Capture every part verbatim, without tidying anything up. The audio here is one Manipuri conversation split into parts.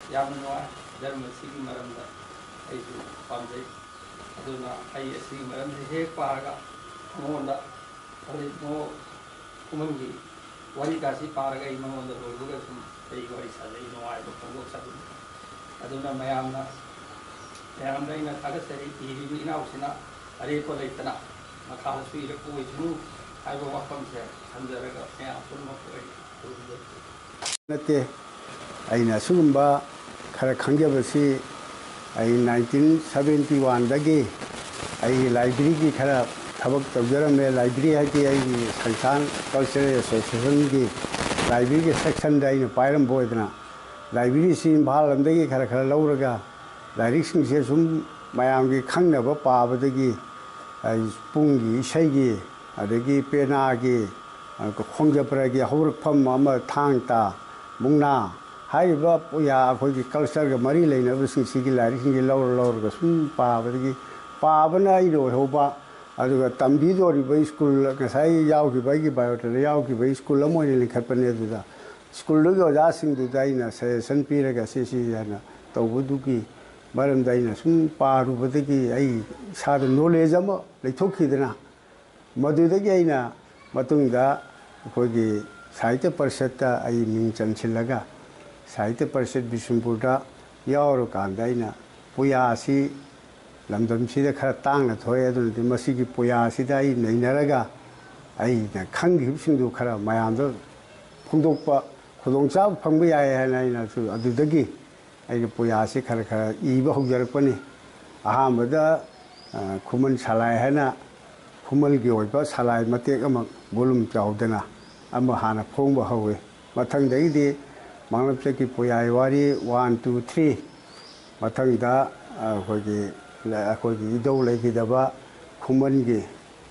ꯌꯥꯝꯅ ꯅꯨꯡꯉꯥꯏ ꯙꯔꯃꯁꯤꯒꯤ ꯃꯔꯝꯗ ꯑꯩꯁꯨ ꯄꯥꯝꯖꯩ ꯑꯗꯨꯅ ꯑꯩ ꯑꯁꯤꯒꯤ ꯃꯔꯝꯁꯤ ꯍꯦꯛ ꯄꯥꯔꯒ ꯃꯉꯣꯟꯗ ꯃꯉꯣꯟ ꯈꯨꯃꯟꯒꯤ ꯋꯥꯔꯤꯀꯥꯁꯤ ꯄꯥꯔꯒ ꯑꯩ ꯃꯉꯣꯟꯗ ꯂꯣꯏꯕꯒ ꯁꯨꯝ ꯑꯩ ꯋꯥꯔꯤ ꯁꯥꯖꯩ ꯅꯨꯡꯉꯥꯏꯕ ꯐꯣꯡꯗꯣꯛꯆꯕꯅꯤ ꯑꯗꯨꯅ ꯃꯌꯥꯝꯅ ꯃꯌꯥꯝꯗ ꯑꯩꯅ ꯊꯥꯒꯠꯆꯔꯤ ꯏꯔꯤꯕ ꯏꯅꯥꯎꯁꯤꯅ ꯑꯔꯦꯞꯄ ꯂꯩꯇꯅ ꯃꯈꯥꯗꯁꯨ ꯏꯔꯛꯄ ꯑꯣꯏꯁꯅꯨ ꯍꯥꯏꯕ ꯋꯥꯐꯝꯁꯦ ꯊꯝꯖꯔꯒ ꯃꯌꯥꯝ ꯄꯨꯝꯅꯃꯛꯄꯨ ꯑꯩ ꯈꯨꯔꯨꯝꯖꯩ ꯅꯠꯇꯦ ꯑꯩꯅ ꯑꯁꯤꯒꯨꯝꯕ ꯈꯔ ꯈꯪꯖꯕꯁꯤ ꯑꯩ ꯅꯥꯏꯟꯇꯤꯟ ꯁꯕꯦꯟꯇꯤ ꯋꯥꯟꯗꯒꯤ ꯑꯩ ꯂꯥꯏꯕ꯭ꯔꯦꯔꯤꯒꯤ ꯈꯔ ꯊꯕꯛ ꯇꯧꯖꯔꯝꯃꯦ ꯂꯥꯏꯕ꯭ꯔꯦꯔꯤ ꯍꯥꯏꯗꯤ ꯑꯩꯒꯤ ꯁꯪꯁꯊꯥꯟ ꯀꯜꯆꯔꯦꯜ ꯑꯦꯁꯣꯁꯤꯌꯦꯁꯟꯒꯤ ꯂꯥꯏꯕ꯭ꯔꯦꯔꯤꯒꯤ ꯁꯦꯛꯁꯟꯗ ꯑꯩꯅ ꯄꯥꯏꯔꯝꯕ ꯑꯣꯏꯗꯅ ꯂꯥꯏꯕ꯭ꯔꯦꯔꯤꯁꯤ ꯏꯝꯐꯥꯜ ꯂꯣꯝꯗꯒꯤ ꯈꯔ ꯈꯔ ꯂꯧꯔꯒ ꯂꯥꯏꯔꯤꯛꯁꯤꯡꯁꯦ ꯁꯨꯝ ꯃꯌꯥꯝꯒꯤ ꯈꯪꯅꯕ ꯄꯥꯕꯗꯒꯤ ꯄꯨꯡꯒꯤ ꯏꯁꯩꯒꯤ ꯑꯗꯒꯤ ꯄꯦꯅꯥꯒꯤ ꯈꯣꯡꯖꯄ꯭ꯔꯒꯤ ꯍꯧꯔꯛꯐꯝ ꯑꯃ ꯊꯥꯡ ꯇꯥ ꯃꯨꯛꯅꯥ ꯍꯥꯏꯔꯤꯕ ꯑꯩꯈꯣꯏꯒꯤ ꯀꯜꯆꯔꯒ ꯃꯔꯤ ꯂꯩꯅꯕꯁꯤꯡꯁꯤꯒꯤ ꯂꯥꯏꯔꯤꯛꯁꯤꯡꯁꯤ ꯂꯧꯔ ꯂꯧꯔꯒ ꯁꯨꯝ ꯄꯥꯕꯗꯒꯤ ꯄꯥꯕꯅ ꯑꯩꯅ ꯑꯣꯏꯍꯧꯕ ꯑꯗꯨꯒ ꯇꯝꯕꯤꯗꯣꯔꯤꯕ ꯁ꯭ꯀꯨꯜ ꯉꯁꯥꯏ ꯌꯥꯎꯈꯤꯕ ꯑꯩꯒꯤ ꯕꯥꯏꯑꯣꯗꯥꯇꯥꯗ ꯌꯥꯎꯈꯤꯕ ꯁ꯭ꯀꯨꯜ ꯑꯃ ꯑꯣꯏꯅ ꯂꯤꯡꯈꯠꯄꯅꯦ ꯑꯗꯨꯗ ꯁ꯭ꯀꯨꯜꯗꯨꯒꯤ ꯑꯣꯖꯥꯁꯤꯡꯗꯨꯗ ꯑꯩꯅ ꯁꯖꯦꯁꯟ ꯄꯤꯔꯒ ꯁꯤꯁꯤ ꯍꯥꯏꯅ ꯇꯧꯕꯗꯨꯒꯤ ꯃꯔꯝꯗ ꯑꯩꯅ ꯁꯨꯝ ꯄꯥꯔꯨꯕꯗꯒꯤ ꯑꯩ ꯏꯁꯥꯗ ꯅꯣꯂꯦꯖ ꯑꯃ ꯂꯩꯊꯣꯛꯈꯤꯗꯅ ꯃꯗꯨꯗꯒꯤ ꯑꯩꯅ ꯃꯇꯨꯡꯗ ꯑꯩꯈꯣꯏꯒꯤ ꯁꯥꯍꯤꯇ꯭ꯌ ꯄꯔꯤꯁꯠꯇ ꯑꯩ ꯃꯤꯡ ꯆꯟꯁꯤꯜꯂꯒ ꯁꯥꯍꯤꯇ꯭ꯌ ꯄꯔꯤꯁꯠ ꯕꯤꯁꯅꯨꯄꯨꯔꯗ ꯌꯥꯎꯔꯀꯥꯟꯗ ꯑꯩꯅ ꯄꯨꯌꯥꯁꯤ ꯂꯝꯗꯝꯁꯤꯗ ꯈꯔ ꯇꯥꯡꯅ ꯊꯣꯛꯑꯦ ꯑꯗꯨꯅꯗꯤ ꯃꯁꯤꯒꯤ ꯄꯨꯌꯥꯁꯤꯗ ꯑꯩ ꯅꯩꯅꯔꯒ ꯑꯩꯅ ꯈꯪꯈꯤꯕꯁꯤꯡꯗꯨ ꯈꯔ ꯃꯌꯥꯝꯗ ꯐꯣꯡꯗꯣꯛꯄ ꯈꯨꯗꯣꯡꯆꯥꯕ ꯐꯪꯕ ꯌꯥꯏ ꯍꯥꯏꯅ ꯑꯩꯅꯁꯨ ꯑꯗꯨꯗꯒꯤ ꯑꯩꯅ ꯄꯨꯌꯥꯁꯤ ꯈꯔ ꯈꯔ ꯏꯕ ꯍꯧꯖꯔꯛꯄꯅꯤ ꯑꯍꯥꯟꯕꯗ ꯈꯨꯃꯟ ꯁꯂꯥꯏ ꯍꯥꯏꯅ ꯈꯨꯃꯟꯒꯤ ꯑꯣꯏꯕ ꯁꯂꯥꯏ ꯃꯇꯦꯛ ꯑꯃ ꯕꯣꯂꯨꯝ ꯆꯥꯎꯗꯅ ꯑꯃ ꯍꯥꯟꯅ ꯐꯣꯡꯕ ꯍꯧꯋꯤ ꯃꯊꯪꯗꯒꯤꯗꯤ ꯃꯥꯡꯂꯞꯆꯠꯀꯤ ꯄꯨꯌꯥꯏ ꯋꯥꯔꯤ ꯋꯥꯟ ꯇꯨ ꯊ꯭ꯔꯤ ꯃꯊꯪꯗ ꯑꯩꯈꯣꯏꯒꯤ ꯑꯩꯈꯣꯏꯒꯤ ꯏꯙꯧ ꯂꯩꯈꯤꯗꯕ ꯈꯨꯃꯟꯒꯤ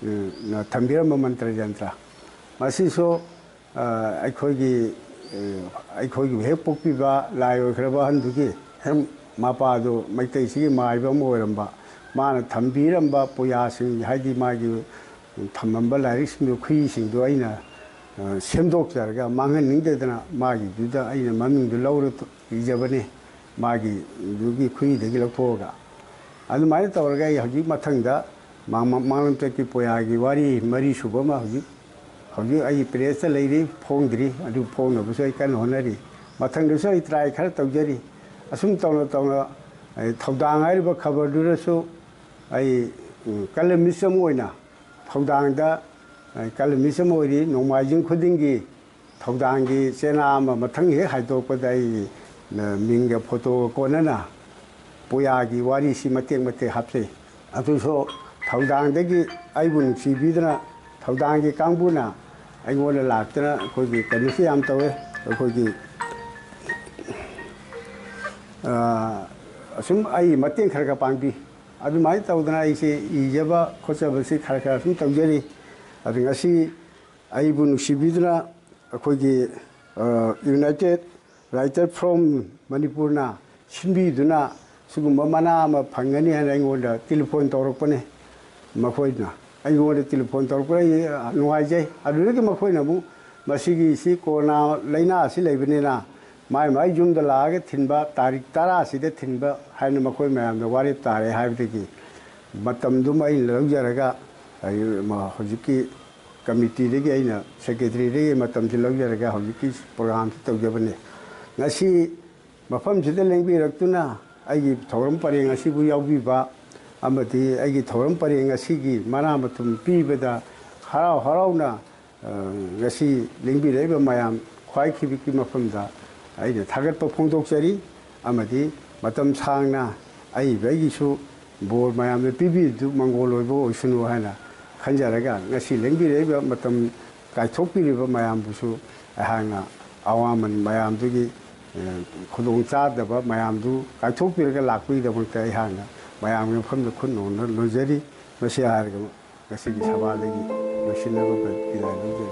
ꯊꯝꯕꯤꯔꯝꯕ ꯃꯟꯇ꯭ꯔ ꯌꯟꯇ꯭ꯔ ꯃꯁꯤꯁꯨ ꯑꯩꯈꯣꯏꯒꯤ ꯑꯩꯈꯣꯏꯒꯤ ꯍꯦꯛ ꯄꯣꯛꯄꯤꯕ ꯂꯥꯏ ꯑꯣꯏꯈ꯭ꯔꯕ ꯑꯍꯟꯗꯨꯒꯤ ꯍꯦꯛ ꯃꯄꯥꯗꯨ ꯃꯩꯇꯩꯁꯤꯒꯤ ꯃꯥꯏꯕ ꯑꯃ ꯑꯣꯏꯔꯝꯕ ꯃꯥꯅ ꯊꯝꯕꯤꯔꯝꯕ ꯄꯨꯌꯥꯁꯤꯡ ꯍꯥꯏꯗꯤ ꯃꯥꯒꯤ ꯊꯝꯃꯝꯕ ꯂꯥꯏꯔꯤꯛꯁꯤꯡꯗꯨ ꯈꯨꯏꯁꯤꯡꯗꯨ ꯑꯩꯅ ꯁꯦꯝꯗꯣꯛꯆꯔꯒ ꯃꯥꯡꯍꯟꯅꯤꯡꯗꯗꯅ ꯃꯥꯒꯤꯗꯨꯗ ꯑꯩꯅ ꯃꯃꯤꯡꯗꯨ ꯂꯧꯔ ꯏꯖꯕꯅꯤ ꯃꯥꯒꯤꯗꯨꯒꯤ ꯈꯨꯏꯗꯒꯤ ꯂꯧꯊꯣꯛꯑꯒ ꯑꯗꯨꯃꯥꯏꯅ ꯇꯧꯔꯒ ꯑꯩ ꯍꯧꯖꯤꯛ ꯃꯊꯪꯗ ꯃꯥꯡꯂꯞꯆꯠꯀꯤ ꯄꯨꯌꯥꯒꯤ ꯋꯥꯔꯤ ꯃꯔꯤ ꯁꯨꯕ ꯑꯃ ꯍꯧꯖꯤꯛ ꯍꯧꯖꯤꯛ ꯑꯩ ꯄ꯭ꯔꯦꯁꯇ ꯂꯩꯔꯤ ꯐꯣꯡꯗ꯭ꯔꯤ ꯑꯗꯨ ꯐꯣꯡꯅꯕꯁꯨ ꯑꯩ ꯀꯟꯅ ꯍꯣꯠꯅꯔꯤ ꯃꯊꯪꯗꯁꯨ ꯑꯩ ꯇ꯭ꯔꯥꯏ ꯈꯔ ꯇꯧꯖꯔꯤ ꯑꯁꯨꯝ ꯇꯧꯅ ꯇꯧꯅ ꯊꯧꯗꯥꯡ ꯍꯥꯏꯔꯤꯕ ꯈꯕꯔꯗꯨꯗꯁꯨ ꯑꯩ ꯀꯂꯝꯅꯤꯁ ꯑꯃ ꯑꯣꯏꯅ ꯊꯧꯗꯥꯡꯗ ꯀꯂꯝꯅꯤꯁ ꯑꯃ ꯑꯣꯏꯔꯤ ꯅꯣꯡꯃꯥꯏꯖꯤꯡ ꯈꯨꯗꯤꯡꯒꯤ ꯊꯧꯗꯥꯡꯒꯤ ꯆꯦꯅꯥ ꯑꯃ ꯃꯊꯪ ꯍꯦꯛ ꯍꯥꯏꯗꯣꯛꯄꯗ ꯑꯩ ꯃꯤꯡꯒ ꯐꯣꯇꯣꯒ ꯀꯣꯟꯅꯅ ꯄꯨꯌꯥꯒꯤ ꯋꯥꯔꯤꯁꯤ ꯃꯇꯦꯛ ꯃꯇꯦꯛ ꯍꯥꯞꯆꯩ ꯑꯗꯨꯁꯨ ꯊꯧꯗꯥꯡꯗꯒꯤ ꯑꯩꯕꯨ ꯅꯨꯡꯁꯤꯕꯤꯗꯨꯅ ꯊꯧꯗꯥꯡꯒꯤ ꯀꯥꯡꯕꯨꯅ ꯑꯩꯉꯣꯟꯗ ꯂꯥꯛꯇꯅ ꯑꯩꯈꯣꯏꯒꯤ ꯀꯩꯅꯣꯁꯨ ꯌꯥꯝ ꯇꯧꯋꯦ ꯑꯩꯈꯣꯏꯒꯤ ꯑꯁꯨꯝ ꯑꯩ ꯃꯇꯦꯡ ꯈꯔ ꯈꯔ ꯄꯥꯡꯕꯤ ꯑꯗꯨꯃꯥꯏꯅ ꯇꯧꯗꯅ ꯑꯩꯁꯦ ꯏꯖꯕ ꯈꯣꯠꯆꯕꯁꯤ ꯈꯔ ꯈꯔ ꯁꯨꯝ ꯇꯧꯖꯔꯤ ꯑꯗꯨ ꯉꯁꯤ ꯑꯩꯕꯨ ꯅꯨꯡꯁꯤꯕꯤꯗꯨꯅ ꯑꯩꯈꯣꯏꯒꯤ ꯌꯨꯅꯥꯏꯇꯦꯠ ꯔꯥꯏꯇꯔ ꯐ꯭ꯔꯣꯝ ꯃꯅꯤꯄꯨꯔꯅ ꯁꯤꯟꯕꯤꯗꯨꯅ ꯁꯤꯒꯨꯝꯕ ꯃꯅꯥ ꯑꯃ ꯐꯪꯒꯅꯤ ꯍꯥꯏꯅ ꯑꯩꯉꯣꯟꯗ ꯇꯦꯂꯤꯐꯣꯟ ꯇꯧꯔꯛꯄꯅꯦ ꯃꯈꯣꯏꯅ ꯑꯩꯉꯣꯟꯗ ꯇꯦꯂꯤꯐꯣꯟ ꯇꯧꯔꯛꯄ ꯑꯩ ꯅꯨꯡꯉꯥꯏꯖꯩ ꯑꯗꯨꯗꯒꯤ ꯃꯈꯣꯏꯅ ꯑꯃꯨꯛ ꯃꯁꯤꯒꯤ ꯁꯤ ꯀꯣꯔꯣꯅꯥ ꯂꯩꯅꯥ ꯑꯁꯤ ꯂꯩꯕꯅꯤꯅ ꯃꯥꯏ ꯃꯥꯏ ꯌꯨꯝꯗ ꯂꯥꯛꯑꯒ ꯊꯤꯟꯕ ꯇꯥꯔꯤꯛ ꯇꯔꯥꯁꯤꯗ ꯊꯤꯟꯕ ꯍꯥꯏꯅ ꯃꯈꯣꯏ ꯃꯌꯥꯝꯗ ꯋꯥꯔꯦꯞ ꯇꯥꯔꯦ ꯍꯥꯏꯕꯗꯒꯤ ꯃꯇꯝꯗꯨꯃ ꯑꯩꯅ ꯂꯧꯖꯔꯒ ꯍꯧꯖꯤꯛꯀꯤ ꯀꯃꯤꯇꯤꯗꯒꯤ ꯑꯩꯅ ꯁꯦꯀ꯭ꯔꯦꯇꯔꯤꯗꯒꯤ ꯃꯇꯝꯁꯤ ꯂꯧꯖꯔꯒ ꯍꯧꯖꯤꯛꯀꯤ ꯄ꯭ꯔꯣꯒ꯭ꯔꯥꯝꯁꯤ ꯇꯧꯖꯕꯅꯤ ꯉꯁꯤ ꯃꯐꯝꯁꯤꯗ ꯂꯦꯡꯕꯤꯔꯛꯇꯨꯅ ꯑꯩꯒꯤ ꯊꯧꯔꯝ ꯄꯔꯦꯡ ꯑꯁꯤꯕꯨ ꯌꯥꯎꯕꯤꯕ ꯑꯃꯗꯤ ꯑꯩꯒꯤ ꯊꯧꯔꯝ ꯄꯔꯦꯡ ꯑꯁꯤꯒꯤ ꯃꯅꯥ ꯃꯊꯨꯝ ꯄꯤꯕꯗ ꯍꯔꯥꯎ ꯍꯔꯥꯎꯅ ꯉꯁꯤ ꯂꯦꯡꯕꯤꯔꯛꯏꯕ ꯃꯌꯥꯝ ꯈ꯭ꯋꯥꯏꯈꯤꯕꯤꯛꯀꯤ ꯃꯐꯝꯗ ꯑꯩꯅ ꯊꯥꯒꯠꯄ ꯐꯣꯡꯗꯣꯛꯆꯔꯤ ꯑꯃꯗꯤ ꯃꯇꯝ ꯁꯥꯡꯅ ꯑꯩꯕ ꯑꯩꯒꯤꯁꯨ ꯕꯣꯔ ꯃꯌꯥꯝꯅ ꯄꯤꯕꯤꯗꯨ ꯃꯪꯒꯣꯜ ꯑꯣꯏꯕ ꯑꯣꯏꯁꯅꯨ ꯍꯥꯏꯅ ꯈꯟꯖꯔꯒ ꯉꯁꯤ ꯂꯦꯡꯕꯤꯔꯛꯏꯕ ꯃꯇꯝ ꯀꯥꯏꯊꯣꯛꯄꯤꯔꯤꯕ ꯃꯌꯥꯝꯕꯨꯁꯨ ꯑꯩꯍꯥꯛꯅ ꯑꯋꯥꯃꯟ ꯃꯌꯥꯝꯗꯨꯒꯤ ꯈꯨꯗꯣꯡꯆꯥꯗꯕ ꯃꯌꯥꯝꯗꯨ ꯀꯥꯏꯊꯣꯛꯄꯤꯔꯒ ꯂꯥꯛꯄꯒꯤꯗꯃꯛꯇ ꯑꯩꯍꯥꯛꯅ ꯃꯌꯥꯝꯒꯤ ꯃꯐꯝꯗ ꯈꯨꯠ ꯅꯧꯅ ꯂꯣꯟꯖꯔꯤ ꯃꯁꯤ ꯍꯥꯏꯔꯒ ꯉꯁꯤꯒꯤ ꯁꯚꯥꯗꯒꯤ ꯂꯣꯏꯁꯤꯟꯅꯕ ꯕꯤꯗꯥꯏ ꯂꯧꯖꯔꯤ